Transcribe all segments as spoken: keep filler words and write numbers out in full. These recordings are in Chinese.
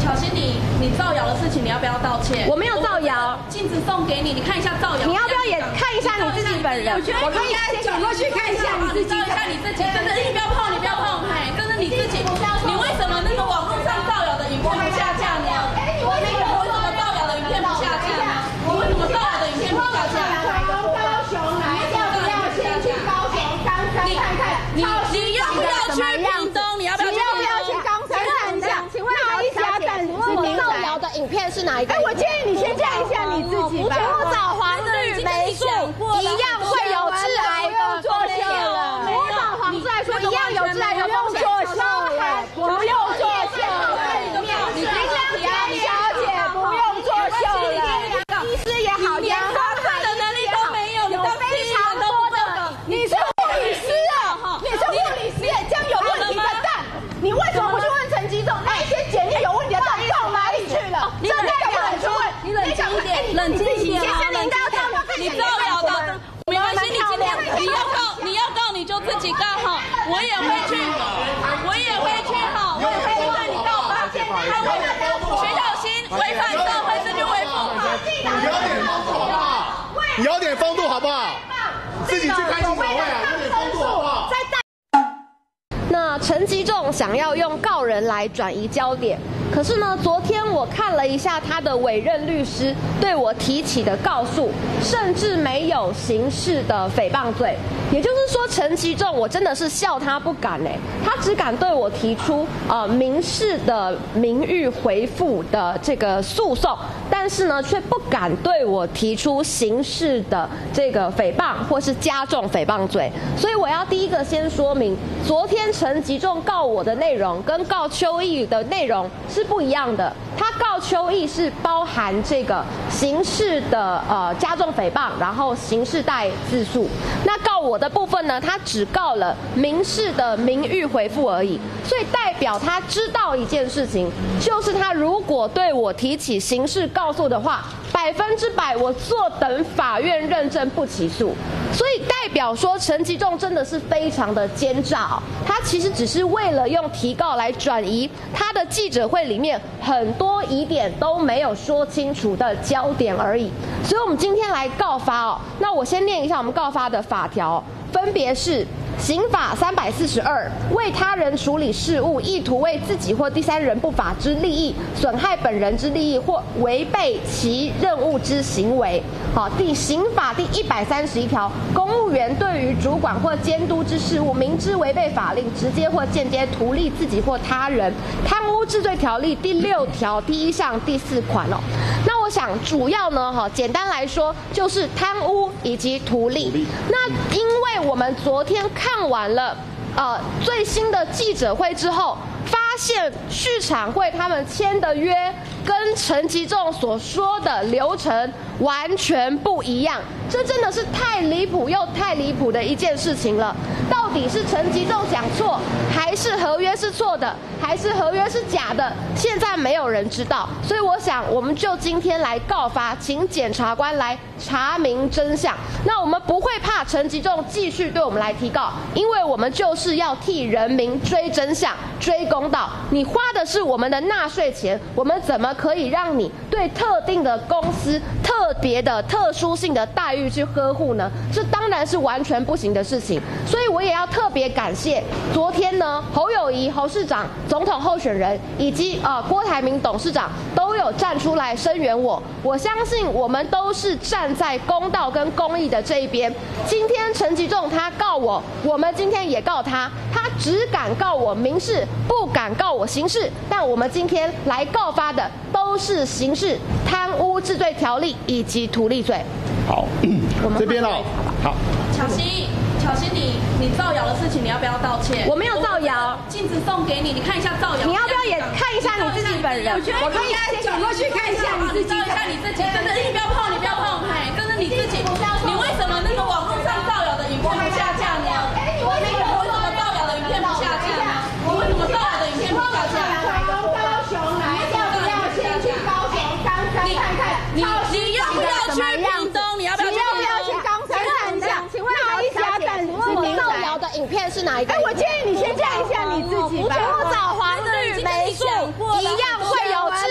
小心你你造谣的事情，你要不要道歉？ 我没有造谣， 镜子送给你，你看一下造谣。 你要不要也看一下你自己本人？ 我可以先转过去看一下你自己，照一下你自己。真的，你不要碰，你不要碰，嘿，这是你自己。你为什么那个网络上造谣的影片不下架呢？你为什么为什么造谣的影片不下架呢？你为什么造谣的影片不下架？ 从高雄来，要不要先去高雄冈山看看？ 你你要不要去屏东？你要不要去？ 你要不要去冈山看一下？请问哪一家店？ 请问我造谣的影片是哪一个？ 哎，我建议你先看一下你自己吧。 我找黄绿霉素一样会有致癌的作秀了。我找黄致癌说一样有致癌的风险， 包含不用作秀了。你林香田小姐不用作秀了，医师也好， 连说话的能力都没有， 有非常多的。你是护理师啊，你是护理师，将有问题的蛋，你为什么不去问陈吉仲？那一些检验有问题的蛋到哪里去了？ 你冷静一点，你冷静一点，冷静一点。你造谣的，没关系，你今天你要告，你要告你就自己告哈，我也会去，我也会去哈，我也会去对你告吧。他违徐小新违反社会秩序维护法， 你有点风度好不好？你有点风度好不好？自己去开记者会啊，有点风度好不好？ 那陈吉仲想要用告人来转移焦点，可是呢，昨天我看了一下他的委任律师对我提起的告诉，甚至没有刑事的诽谤罪。也就是说，陈吉仲我真的是笑他不敢哎，他只敢对我提出呃民事的名誉回复的这个诉讼，但是呢，却不敢对我提出刑事的这个诽谤或是加重诽谤罪。所以我要第一个先说明，昨天陈吉仲告我的内容跟告邱毅的内容是不一样的。他告邱毅是包含这个刑事的呃加重诽谤，然后刑事带自诉。那告我的部分呢，他只告了民事的名誉回复而已。所以代表他知道一件事情，就是他如果对我提起刑事告诉的话，百分之百我坐等法院认证不起诉。所以代表说陈吉仲真的是非常的奸诈哦，他其实只是为了用提告来转移他的记者会里面很多疑点都没有说清楚的焦点而已。所以我们今天来告发哦，那我先念一下我们告发的法条，分别是刑法三百四十二，为他人处理事务，意图为自己或第三人不法之利益，损害本人之利益或违背其任务之行为。好，第刑法第一百三十一条，公务员对于主管或监督之事务，明知违背法令，直接或间接图利自己或他人。贪污治罪条例第六条第一项第四款哦。那我想主要呢，哈，简单来说就是贪污以及图利。那因为我们昨天看完了呃最新的记者会之后，发现续产会他们签的约跟陈吉仲所说的流程完全不一样，这真的是太离谱又太离谱的一件事情了。到底是陈吉仲讲错，还是合约是错的，还是合约是假的？现在没有人知道。所以我想，我们就今天来告发，请检察官来查明真相。那我们不会怕陈吉仲继续对我们来提告，因为我们就是要替人民追真相、追公道。你花的是我们的纳税钱，我们怎么可以让你对特定的公司特别的特殊性的待遇去呵护呢？这当然是完全不行的事情。所以我也要特别感谢昨天呢，侯友宜侯市长总统候选人以及呃郭台铭董事长都有站出来声援我。我相信我们都是站在公道跟公义的这一边。今天陈吉仲他告我，我们今天也告他，他只敢告我民事，不敢告我刑事。但我们今天来告发的都是刑事贪污治罪条例以及图利罪。 好， 我们这边哦，好， 巧芯，巧芯，你你造谣的事情，你要不要道歉？ 我没有造谣， 镜子送给你，你看一下造谣。 你要不要也看一下你自己本人？ 我可以先转过去看一下你自己，照一下你自己。真的，你不要碰，你不要碰，嘿，这是你自己。你为什么那个网络上造谣的影片不下架呢？你为什么为什么造谣的影片不下架呢？你为什么造谣的影片不下架？ 从高雄来，要不要先去高雄冈山看看？ 你你要不要去屏东？你要不要去？ 要不要去冈山看一下？请问哪一家店？ 请问我造谣的影片是哪一个？ 哎，我建议你先看一下你自己吧。 我找黄绿霉素一样会有致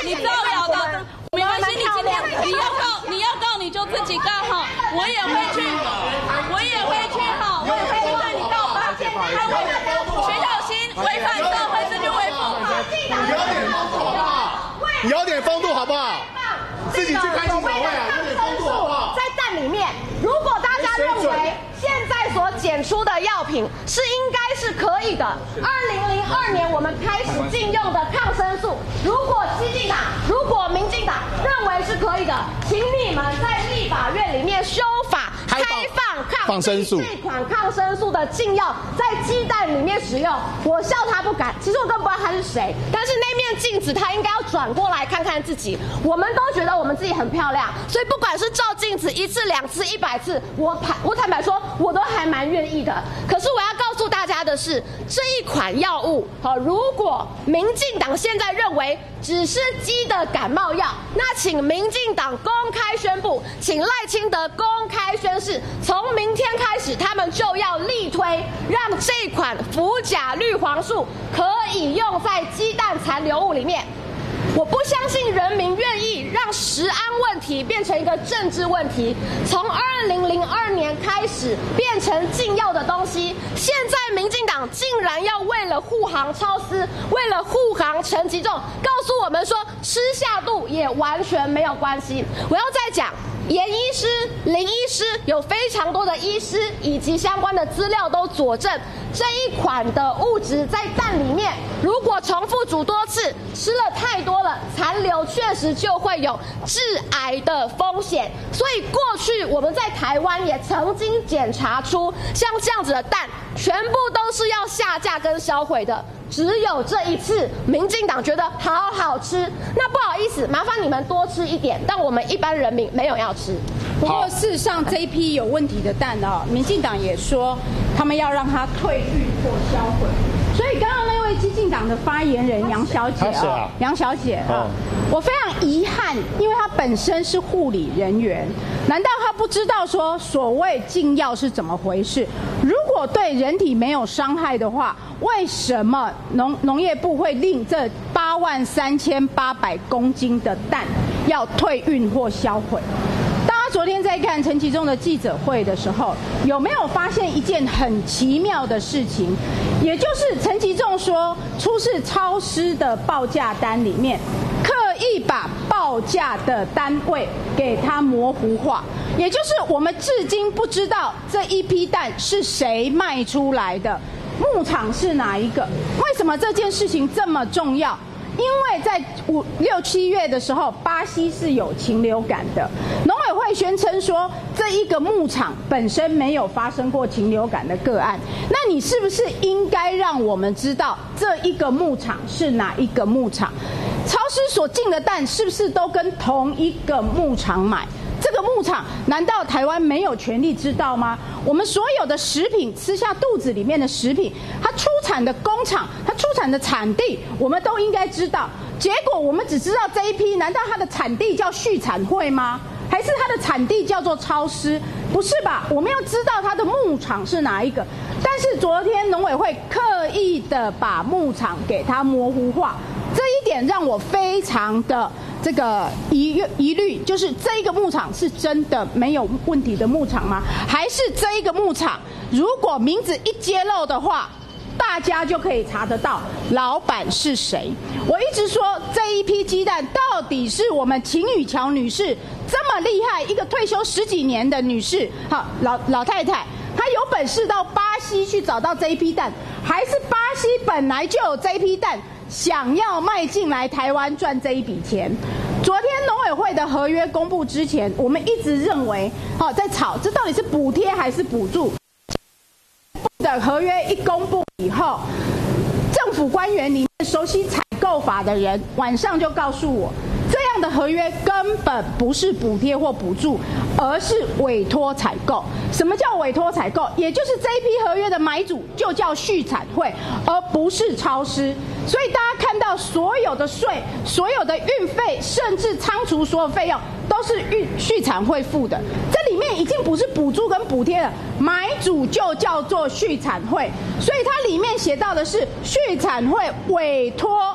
你造谣的，没关系，你今天你要告，你要告你就自己告哈，我也会去，我也会去哈，我也会去对你告吧。他违徐小新违反社会秩序维护法， 有点风度好不好？有点风度好不好？自己去开记者会啊，有点风度好不好？ 在蛋里面，如果大家认为现在所检出的药品是应该是可以的，二零零二年我们开始禁用的抗生素，如果激进党、如果民进党认为是可以的，请你们在立法院里面修法，开放抗抗生素这款抗生素的禁药在鸡蛋里面使用。我笑他不敢，其实我根本不知道他是谁，但是那面镜子他应该要转过来看看自己。我们都觉得我们自己很漂亮，所以不管是照镜子一次、两次、一百次，我坦我坦白说，我都还蛮愿意的。可是我要告诉大家的是，这一款药物，好，如果民进党现在认为只是鸡的感冒药，那请民进党公开宣布，请赖清德公开宣誓，从明天开始，他们就要力推，让这款福甲绿黄素可以用在鸡蛋残留物里面。我不相信人民愿意让食安问题变成一个政治问题。从二零零二年开始变成禁药的东西，现在民进党竟然要为了护航超思，为了护航陈吉仲，告诉我们说吃下肚也完全没有关系。我要再讲。严医师、林医师有非常多的医师以及相关的资料都佐证，这一款的物质在蛋里面，如果重复煮多次，吃了太多了，残留确实就会有致癌的风险。所以过去我们在台湾也曾经检查出，像这样子的蛋，全部都是要下架跟销毁的。只有这一次，民进党觉得好好吃，那不好意思，麻烦你们多吃一点，但我们一般人民没有要吃。 不过事实上，这一批有问题的蛋哦，民进党也说他们要让它退运或销毁。所以刚刚那位激进党的发言人杨小姐啊，杨小姐啊，我非常遗憾，因为她本身是护理人员，难道她不知道说所谓禁药是怎么回事？如果对人体没有伤害的话，为什么农农业部会令这八万三千八百公斤的蛋要退运或销毁？大家昨天在看陈其中的记者会的时候，有没有发现一件很奇妙的事情？也就是陈其中说，出示超市的报价单里面，刻意把报价的单位给它模糊化，也就是我们至今不知道这一批蛋是谁卖出来的，牧场是哪一个？为什么这件事情这么重要？因为在五六七月的时候，巴西是有禽流感的，农委会宣称说这一个牧场本身没有发生过禽流感的个案，那你是不是应该让我们知道这一个牧场是哪一个牧场？超市所进的蛋是不是都跟同一个牧场买？这个牧场难道台湾没有权利知道吗？我们所有的食品吃下肚子里面的食品，它出产的工厂，它出产的产地，我们都应该知道。结果我们只知道这一批，难道它的产地叫畜产会吗？还是它的产地叫做超市？不是吧？我们要知道它的牧场是哪一个。但是昨天农委会刻意的把牧场给它模糊化，这一点让我非常的这个疑疑虑，就是这一个牧场是真的没有问题的牧场吗？还是这一个牧场如果名字一揭露的话，大家就可以查得到老板是谁？我一直说这一批鸡蛋到底是我们秦雨乔女士这么厉害，一个退休十几年的女士，好老老太太，她有本事到巴西去找到这一批蛋，还是巴西本来就有这一批蛋，想要卖进来台湾赚这一笔钱？昨天农委会的合约公布之前，我们一直认为，好在吵这到底是补贴还是补助？的合约一公布以后，政府官员里面熟悉采购法的人晚上就告诉我，这样的合约根本不是补贴或补助，而是委托采购。什么叫委托采购？也就是这一批合约的买主就叫畜产会，而不是超市。所以大家看到所有的税、所有的运费，甚至仓储所有费用，都是运畜产会付的。这里面已经不是补助跟补贴了，买主就叫做畜产会。所以它里面写到的是畜产会委托超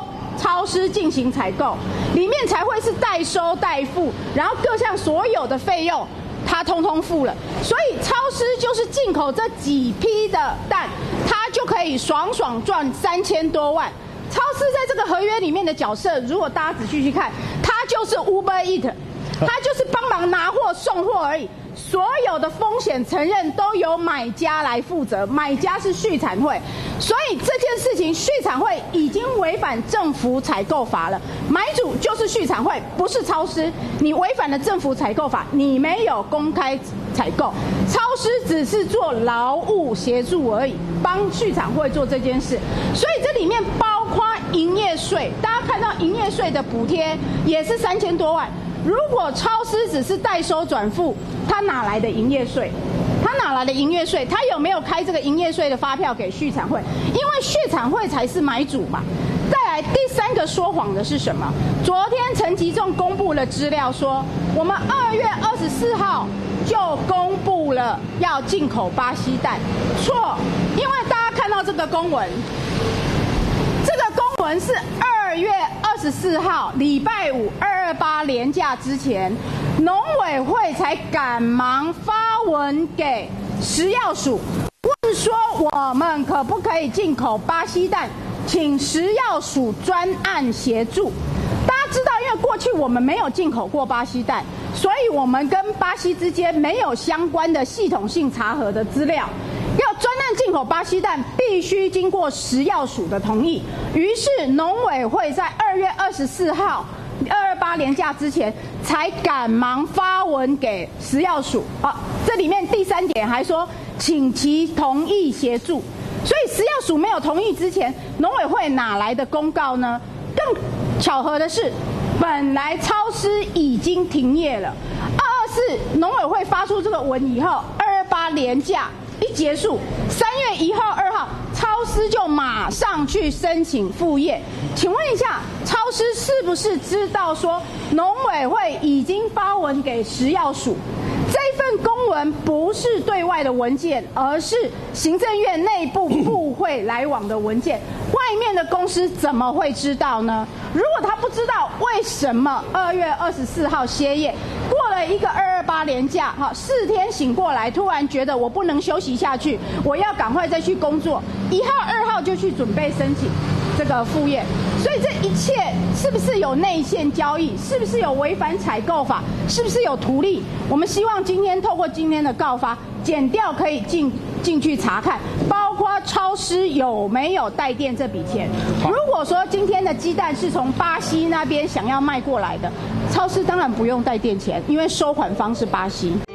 超市进行采购，里面才会是代收代付，然后各项所有的费用他通通付了，所以超市就是进口这几批的蛋，他就可以爽爽赚三千多万。超市在这个合约里面的角色，如果大家仔细去看，他就是 Uber Eat， 他就是帮忙拿货送货而已。所有的风险承认都由买家来负责，买家是畜产会，所以这件事情畜产会已经违反政府采购法了。买主就是畜产会，不是超市。你违反了政府采购法，你没有公开采购，超市只是做劳务协助而已，帮畜产会做这件事。所以这里面包括营业税，大家看到营业税的补贴也是三千多万。如果超市只是代收转付，他哪来的营业税？他哪来的营业税？他有没有开这个营业税的发票给畜产会？因为畜产会才是买主嘛。再来第三个说谎的是什么？昨天陈吉仲公布了资料说，我们二月二十四号就公布了要进口巴西蛋。错，因为大家看到这个公文，这个公文是二月二十四号礼拜五二二八连假之前，农委会才赶忙发文给食药署，问说我们可不可以进口巴西蛋，请食药署专案协助。大家知道，因为过去我们没有进口过巴西蛋，所以我们跟巴西之间没有相关的系统性查核的资料。要专案进口巴西蛋，必须经过食药署的同意。于是农委会在二月二十四号二二八连假之前，才赶忙发文给食药署。啊，这里面第三点还说，请其同意协助。所以食药署没有同意之前，农委会哪来的公告呢？更巧合的是，本来超市已经停业了。二二四农委会发出这个文以后，二二八连假一结束，三月一号、二号，超市就马上去申请复业。请问一下，超市是不是知道说农委会已经发文给食药署？这份公文不是对外的文件，而是行政院内部部会来往的文件。外面的公司怎么会知道呢？如果他不知道，为什么二月二十四号歇业，过了一个二二八连假，哈，四天醒过来，突然觉得我不能休息下去，我要赶快再去工作，一号、二号就去准备申请这个复业。所以这一切是不是有内线交易？是不是有违反采购法？是不是有图利？我们希望今天透过今天的告发，检调可以进进去查看，包括超市有没有带电这笔钱。如果说今天的鸡蛋是从巴西那边想要卖过来的，超市当然不用带电钱，因为收款方是巴西。